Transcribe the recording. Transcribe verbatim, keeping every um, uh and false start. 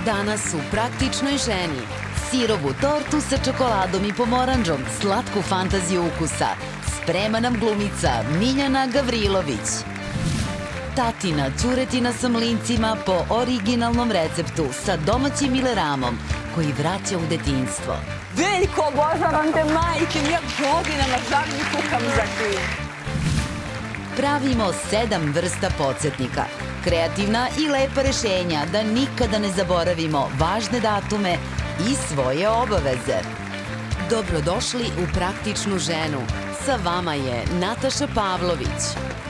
Danas u Praktičnoj ženi. Sirovu tortu sa čokoladom i pomoranđom, slatku fantaziju ukusa. Sprema nam glumica Miljana Gavrilović. Tatina ćuretina sa mlincima po originalnom receptu sa domaćim ileramom koji vraća u detinjstvo. Veljko, obožavam te, majke, ja godinama žalim i kukam za ti. Pravimo sedam vrsta podsjetnika. Kreativna i lepa rešenja da nikada ne zaboravimo važne datume i svoje obaveze. Dobrodošli u Praktičnu ženu. Sa vama je Nataša Pavlović.